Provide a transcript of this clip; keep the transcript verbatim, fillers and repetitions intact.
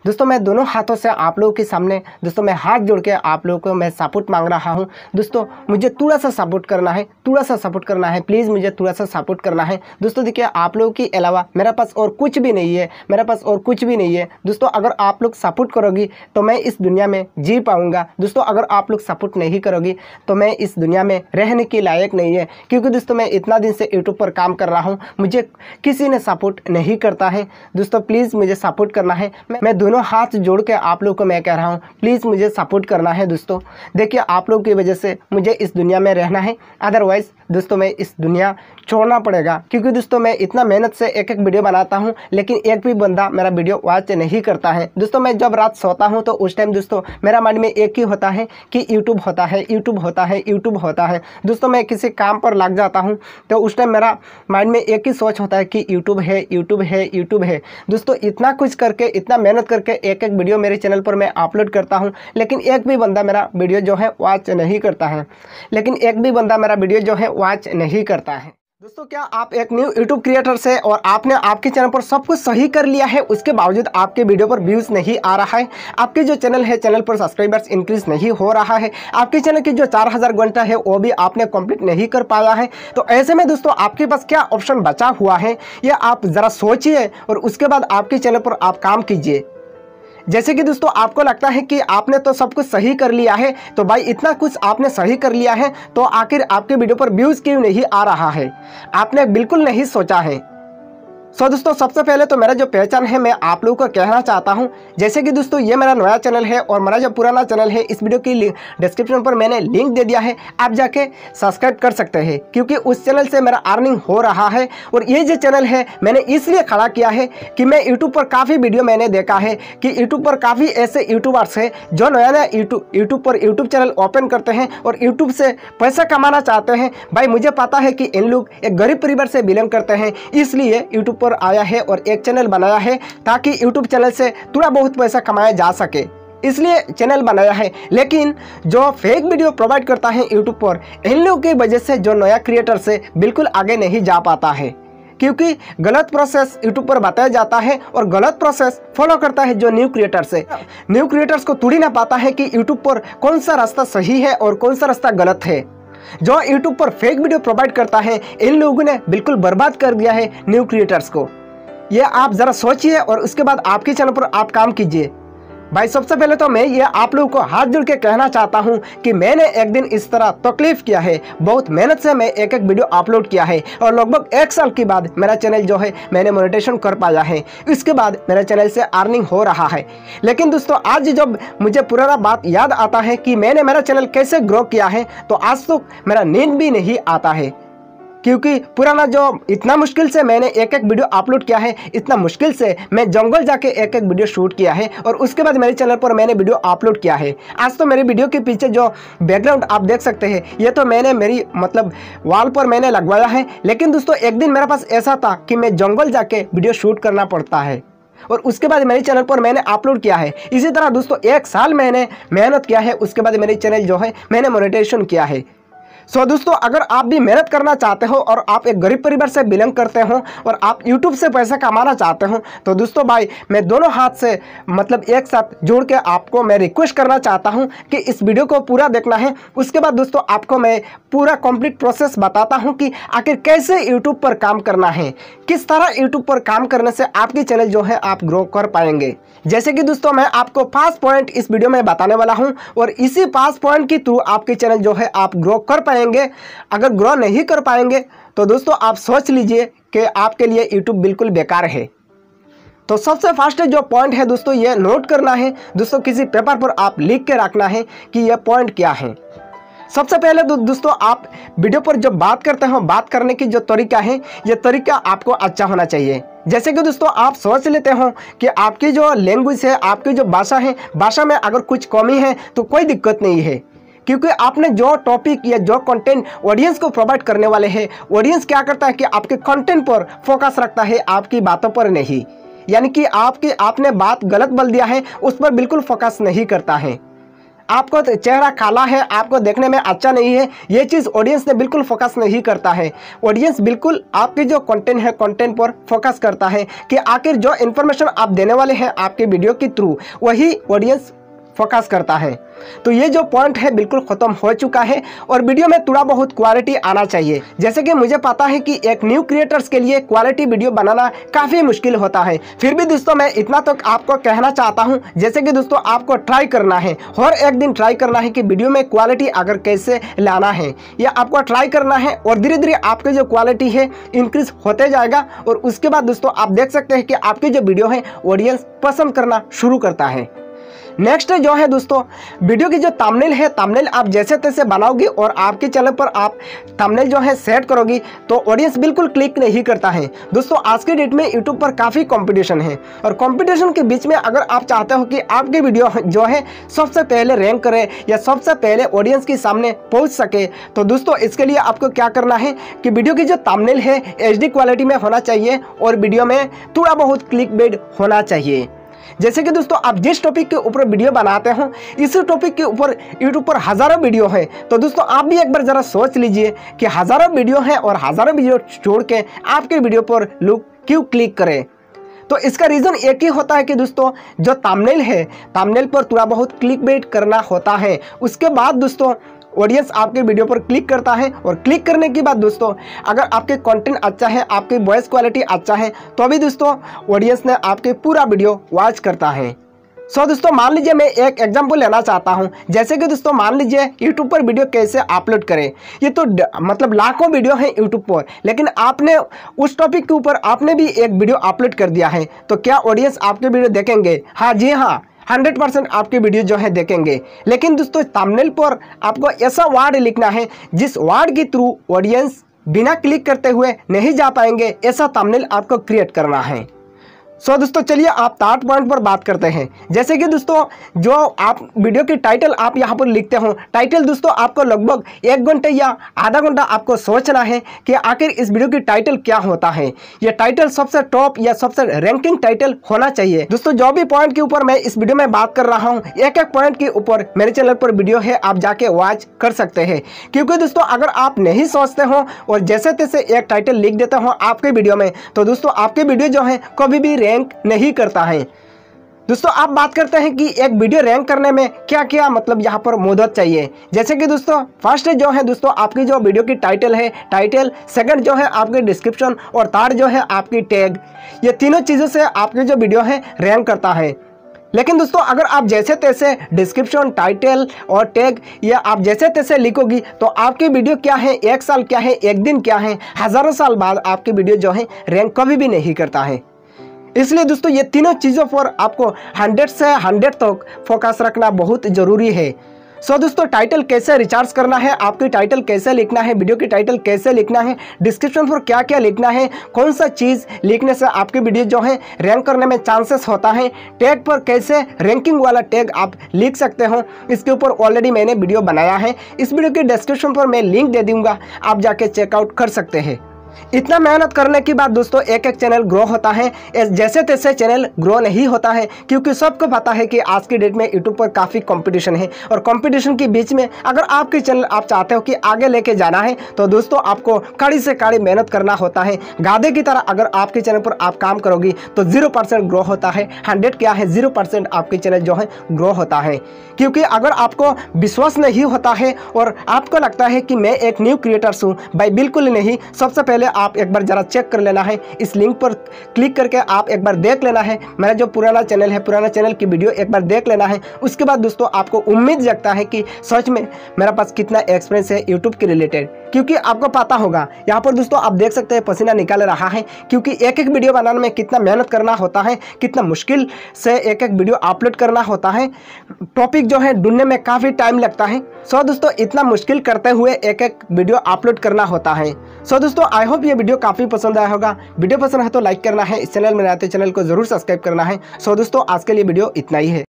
दोस्तों मैं दोनों हाथों से आप लोगों के सामने दोस्तों मैं हाथ जोड़ के आप लोगों को मैं सपोर्ट मांग रहा हूं। दोस्तों मुझे थोड़ा सा सपोर्ट करना है, थोड़ा सा सपोर्ट करना है, प्लीज़ मुझे थोड़ा सा सपोर्ट करना है। दोस्तों देखिए, आप लोगों के अलावा मेरे पास और कुछ भी नहीं है, मेरे पास और कुछ भी नहीं है। दोस्तों अगर आप लोग सपोर्ट करोगी तो मैं इस दुनिया में जी पाऊँगा। दोस्तों अगर आप लोग सपोर्ट नहीं करोगी तो मैं इस दुनिया में रहने के लायक नहीं है, क्योंकि दोस्तों मैं इतना दिन से यूट्यूब पर काम कर रहा हूँ, मुझे किसी ने सपोर्ट नहीं करता है। दोस्तों प्लीज़ मुझे सपोर्ट करना है। मैं दोनों हाथ जोड़ के आप लोगों को मैं कह रहा हूँ, प्लीज़ मुझे सपोर्ट करना है। दोस्तों देखिए, आप लोगों की वजह से मुझे इस दुनिया में रहना है, अदरवाइज़ दोस्तों मैं इस दुनिया छोड़ना पड़ेगा। क्योंकि दोस्तों मैं इतना मेहनत से एक एक वीडियो बनाता हूँ, लेकिन एक भी बंदा मेरा वीडियो वॉच नहीं करता है। दोस्तों मैं जब रात सोता हूँ तो उस टाइम दोस्तों मेरा माइंड में एक ही होता है कि यूट्यूब होता है, यूट्यूब होता है, यूट्यूब होता है। दोस्तों मैं किसी काम पर लग जाता हूँ तो उस टाइम मेरा माइंड में एक ही सोच होता है कि यूट्यूब है, यूट्यूब है, यूट्यूब है। दोस्तों इतना कुछ करके, इतना मेहनत करके एक एक वीडियो मेरे चैनल पर मैं अपलोड करता हूँ, लेकिन एक भी बंदा मेरा वीडियो जो है वॉच नहीं करता है, लेकिन एक भी बंदा मेरा वीडियो जो है वॉच नहीं करता है। दोस्तों क्या आप एक न्यू यूट्यूब क्रिएटर से और आपने आपके चैनल पर सब कुछ सही कर लिया है, उसके बावजूद आपके वीडियो पर व्यूज़ नहीं आ रहा है, आपके जो चैनल है चैनल पर सब्सक्राइबर्स इंक्रीज नहीं हो रहा है, आपके चैनल की जो चार हज़ार घंटा है वो भी आपने कंप्लीट नहीं कर पाया है, तो ऐसे में दोस्तों आपके पास क्या ऑप्शन बचा हुआ है, ये आप ज़रा सोचिए और उसके बाद आपके चैनल पर आप काम कीजिए। जैसे कि दोस्तों आपको लगता है कि आपने तो सब कुछ सही कर लिया है, तो भाई इतना कुछ आपने सही कर लिया है तो आखिर आपके वीडियो पर व्यूज़ क्यों नहीं आ रहा है, आपने बिल्कुल नहीं सोचा है। सो so, दोस्तों सबसे पहले तो मेरा जो पहचान है मैं आप लोगों को कहना चाहता हूं, जैसे कि दोस्तों ये मेरा नया चैनल है और मेरा जो पुराना चैनल है इस वीडियो की डिस्क्रिप्शन पर मैंने लिंक दे दिया है, आप जाके सब्सक्राइब कर सकते हैं, क्योंकि उस चैनल से मेरा अर्निंग हो रहा है। और ये जो चैनल है मैंने इसलिए खड़ा किया है कि मैं यूट्यूब पर काफ़ी वीडियो मैंने देखा है कि यूट्यूब पर काफ़ी ऐसे यूट्यूबर्स हैं जो नया नया यूट्यूब यूट्यूब पर यूट्यूब चैनल ओपन करते हैं और यूट्यूब से पैसा कमाना चाहते हैं। भाई मुझे पता है कि इन लोग एक गरीब परिवार से बिलोंग करते हैं, इसलिए यूट्यूब पर आया है और एक चैनल बनाया है ताकि यूट्यूब चैनल से थोड़ा बहुत पैसा कमाया जा सके, इसलिए चैनल बनाया है। लेकिन जो फेक वीडियो प्रोवाइड करता है यूट्यूब पर, इन लोगों की वजह से जो नया क्रिएटर से बिल्कुल आगे नहीं जा पाता है, क्योंकि गलत प्रोसेस यूट्यूब पर बताया जाता है और गलत प्रोसेस फॉलो करता है जो न्यू क्रिएटर्स है। न्यू क्रिएटर्स को थोड़ी ना पता है कि यूट्यूब पर कौन सा रास्ता सही है और कौन सा रास्ता गलत है। जो यूट्यूब पर फेक वीडियो प्रोवाइड करता है, इन लोगों ने बिल्कुल बर्बाद कर दिया है न्यू क्रिएटर्स को। ये आप ज़रा सोचिए और उसके बाद आपके चैनल पर आप काम कीजिए। भाई सबसे पहले तो मैं ये आप लोगों को हाथ जोड़ के कहना चाहता हूँ कि मैंने एक दिन इस तरह तकलीफ किया है, बहुत मेहनत से मैं एक एक वीडियो अपलोड किया है और लगभग एक साल के बाद मेरा चैनल जो है मैंने मोनेटाइजेशन कर पाया है, इसके बाद मेरा चैनल से अर्निंग हो रहा है। लेकिन दोस्तों आज जब मुझे पुराना बात याद आता है कि मैंने मेरा चैनल कैसे ग्रो किया है, तो आज तो मेरा नींद भी नहीं आता है, क्योंकि पुराना जो इतना मुश्किल से मैंने एक एक वीडियो अपलोड किया है, इतना मुश्किल से मैं जंगल जाके एक एक वीडियो शूट किया है और उसके बाद मेरे चैनल पर मैंने वीडियो अपलोड किया है। आज तो मेरे वीडियो के पीछे जो बैकग्राउंड आप देख सकते हैं, ये तो मैंने मेरी मतलब वॉल पर मैंने लगवाया है। लेकिन दोस्तों एक दिन मेरे पास ऐसा था कि मैं जंगल जाके वीडियो शूट करना पड़ता है और उसके बाद मेरे चैनल पर मैंने अपलोड किया है। इसी तरह दोस्तों एक साल मैंने मेहनत किया है, उसके बाद मेरे चैनल जो है मैंने मोनेटाइजेशन किया है। सो so, दोस्तों अगर आप भी मेहनत करना चाहते हो और आप एक गरीब परिवार से बिलोंग करते हो और आप यूट्यूब से पैसा कमाना चाहते हो, तो दोस्तों भाई मैं दोनों हाथ से मतलब एक साथ जोड़ के आपको मैं रिक्वेस्ट करना चाहता हूं कि इस वीडियो को पूरा देखना है। उसके बाद दोस्तों आपको मैं पूरा कंप्लीट प्रोसेस बताता हूं कि आखिर कैसे यूट्यूब पर काम करना है, किस तरह यूट्यूब पर काम करने से आपकी चैनल जो है आप ग्रो कर पाएंगे। जैसे कि दोस्तों मैं आपको पाँच पॉइंट इस वीडियो में बताने वाला हूं और इसी पाँच पॉइंट के थ्रू आपके चैनल जो है आप ग्रो कर पाएंगे। अगर ग्रो नहीं कर पाएंगे तो दोस्तों आप सोच लीजिए कि आपके लिए यूट्यूब बिल्कुल बेकार है। तो सबसे फर्स्ट जो पॉइंट है दोस्तों, ये नोट करना है दोस्तों, किसी पेपर पर आप लिख के रखना है कि ये पॉइंट क्या है। सबसे पहले दो, दोस्तों आप वीडियो पर जब बात करते हो, बात करने की जो तरीका है, ये तरीका आपको अच्छा होना चाहिए। जैसे कि दोस्तों आप सोच लेते हो कि आपकी जो लैंग्वेज है, आपकी जो भाषा है, भाषा में अगर कुछ कमी है तो कोई दिक्कत नहीं है, क्योंकि आपने जो टॉपिक या जो कंटेंट ऑडियंस को प्रोवाइड करने वाले हैं, ऑडियंस क्या करता है कि आपके कंटेंट पर फोकस रखता है, आपकी बातों पर नहीं। यानी कि आपकी आपने बात गलत बोल दिया है उस पर बिल्कुल फोकस नहीं करता है। आपको चेहरा काला है, आपको देखने में अच्छा नहीं है, ये चीज़ ऑडियंस ने बिल्कुल फोकस नहीं करता है। ऑडियंस बिल्कुल आपके जो कंटेंट है कंटेंट पर फोकस करता है कि आखिर जो इन्फॉर्मेशन आप देने वाले हैं आपके वीडियो के थ्रू, वही ऑडियंस फोकस करता है। तो ये जो पॉइंट है बिल्कुल ख़त्म हो चुका है और वीडियो में थोड़ा बहुत क्वालिटी आना चाहिए। जैसे कि मुझे पता है कि एक न्यू क्रिएटर्स के लिए क्वालिटी वीडियो बनाना काफ़ी मुश्किल होता है, फिर भी दोस्तों मैं इतना तो आपको कहना चाहता हूँ, जैसे कि दोस्तों आपको ट्राई करना है, हर एक दिन ट्राई करना है कि वीडियो में क्वालिटी अगर कैसे लाना है, या आपको ट्राई करना है और धीरे धीरे आपकी जो क्वालिटी है इंक्रीज होते जाएगा। और उसके बाद दोस्तों आप देख सकते हैं कि आपकी जो वीडियो है ऑडियंस पसंद करना शुरू करता है। नेक्स्ट जो है दोस्तों, वीडियो की जो थंबनेल है, थंबनेल आप जैसे तैसे बनाओगे और आपके चैनल पर आप थंबनेल जो है सेट करोगी तो ऑडियंस बिल्कुल क्लिक नहीं करता है। दोस्तों आज के डेट में यूट्यूब पर काफ़ी कंपटीशन है और कंपटीशन के बीच में अगर आप चाहते हो कि आपकी वीडियो जो है सबसे पहले रैंक करे या सबसे पहले ऑडियंस के सामने पहुँच सके, तो दोस्तों इसके लिए आपको क्या करना है कि वीडियो की जो थंबनेल है एच डी क्वालिटी में होना चाहिए और वीडियो में थोड़ा बहुत क्लिक बेट होना चाहिए। जैसे कि दोस्तों आप जिस टॉपिक के ऊपर वीडियो बनाते हो, इस टॉपिक के ऊपर यूट्यूब पर हज़ारों वीडियो है, तो दोस्तों आप भी एक बार ज़रा सोच लीजिए कि हज़ारों वीडियो है और हज़ारों वीडियो छोड़ के आपके वीडियो पर लोग क्यों क्लिक करें। तो इसका रीज़न एक ही होता है कि दोस्तों जो थंबनेल है, थंबनेल पर थोड़ा बहुत क्लिक बेट करना होता है। उसके बाद दोस्तों ऑडियंस आपके वीडियो पर क्लिक करता है और क्लिक करने के बाद दोस्तों अगर आपके कंटेंट अच्छा है, आपकी वॉइस क्वालिटी अच्छा है, तो अभी दोस्तों ऑडियंस ने आपके पूरा वीडियो वॉच करता है। सो so, दोस्तों मान लीजिए मैं एक एग्जांपल लेना चाहता हूं, जैसे कि दोस्तों मान लीजिए यूट्यूब पर वीडियो कैसे अपलोड करें। ये तो मतलब लाखों वीडियो हैं यूट्यूब पर, लेकिन आपने उस टॉपिक के ऊपर आपने भी एक वीडियो अपलोड कर दिया है, तो क्या ऑडियंस आपके वीडियो देखेंगे? हाँ जी हाँ, हंड्रेड परसेंट आपके वीडियो जो है देखेंगे। लेकिन दोस्तों थंबनेल पर आपको ऐसा वर्ड लिखना है जिस वर्ड के थ्रू ऑडियंस बिना क्लिक करते हुए नहीं जा पाएंगे, ऐसा थंबनेल आपको क्रिएट करना है। सो so, दोस्तों चलिए आप थर्ड पॉइंट पर बात करते हैं। जैसे कि दोस्तों जो आप वीडियो की टाइटल आप यहाँ पर लिखते हो, टाइटल दोस्तों आपको लगभग एक घंटे या आधा घंटा आपको सोचना है कि आखिर इस वीडियो की टाइटल क्या होता है। यह टाइटल सबसे टॉप या सबसे रैंकिंग टाइटल होना चाहिए। दोस्तों जो भी पॉइंट के ऊपर मैं इस वीडियो में बात कर रहा हूँ, एक एक पॉइंट के ऊपर मेरे चैनल पर वीडियो है, आप जाके वॉच कर सकते हैं। क्योंकि दोस्तों अगर आप नहीं सोचते हो और जैसे तैसे एक टाइटल लिख देते हो आपके वीडियो में, तो दोस्तों आपके वीडियो जो है कभी भी रैंक नहीं करता है। दोस्तों आप बात करते हैं कि एक वीडियो रैंक करने में क्या क्या मतलब यहाँ पर मदद चाहिए। जैसे कि दोस्तों फर्स्ट जो है दोस्तों आपकी जो वीडियो की टाइटल है, टाइटल, सेकंड जो है आपकी डिस्क्रिप्शन और थर्ड जो है आपकी टैग। ये तीनों चीज़ों से आपकी जो वीडियो है रैंक करता है। लेकिन दोस्तों अगर आप जैसे तैसे डिस्क्रिप्शन, टाइटल और टैग या आप जैसे तैसे लिखोगी तो आपकी वीडियो क्या है, एक साल क्या है, एक दिन क्या है, हज़ारों साल बाद आपकी वीडियो जो है रैंक कभी भी नहीं करता है। इसलिए दोस्तों ये तीनों चीज़ों पर आपको हंड्रेड से हंड्रेड तक फोकस रखना बहुत ज़रूरी है। सो so, दोस्तों टाइटल कैसे रिचार्ज करना है, आपकी टाइटल कैसे लिखना है, वीडियो की टाइटल कैसे लिखना है, डिस्क्रिप्शन पर क्या क्या लिखना है, कौन सा चीज़ लिखने से आपकी वीडियो जो है रैंक करने में चांसेस होता है, टैग पर कैसे रैंकिंग वाला टैग आप लिख सकते हो, इसके ऊपर ऑलरेडी मैंने वीडियो बनाया है। इस वीडियो के डिस्क्रिप्शन पर मैं लिंक दे दूँगा, आप जाके चेकआउट कर सकते हैं। इतना मेहनत करने के बाद दोस्तों एक एक चैनल ग्रो होता है, जैसे तैसे चैनल ग्रो नहीं होता है। क्योंकि सबको पता है कि आज की डेट में यूट्यूब पर काफ़ी कंपटीशन है और कंपटीशन के बीच में अगर आपके चैनल आप चाहते हो कि आगे लेके जाना है, तो दोस्तों आपको कड़ी से कड़ी मेहनत करना होता है। गाधे की तरह अगर आपके चैनल पर आप काम करोगी तो जीरो परसेंट ग्रो होता है। हंड्रेड क्या है, जीरो परसेंट आपके चैनल जो है ग्रो होता है। क्योंकि अगर आपको विश्वास नहीं होता है और आपको लगता है कि मैं एक न्यू क्रिएटर्स हूँ, भाई बिल्कुल नहीं। सबसे पहले आप एक बार जरा चेक कर लेना है, इस लिंक पर क्लिक करके आप एक बार देख लेना है मेरा जो पुराना चैनल है, पुराना चैनल की वीडियो एक बार देख लेना है। उसके बाद दोस्तों आपको उम्मीद जगता है कि सच में मेरा पास कितना एक्सपीरियंस है यूट्यूब के रिलेटेड। क्योंकि आपको पता होगा यहाँ पर दोस्तों आप देख सकते हैं पसीना निकाल रहा है, क्योंकि एक एक वीडियो बनाने में कितना मेहनत करना होता है, कितना मुश्किल से एक एक वीडियो अपलोड करना होता है। टॉपिक जो है ढूंढने में काफ़ी टाइम लगता है। सो दोस्तों इतना मुश्किल करते हुए एक एक वीडियो अपलोड करना होता है। सो दोस्तों आई होप ये वीडियो काफ़ी पसंद आया होगा। वीडियो पसंद है तो लाइक करना है, इस चैनल में रहते चैनल को जरूर सब्सक्राइब करना है। सो दोस्तों आज के लिए वीडियो इतना ही है।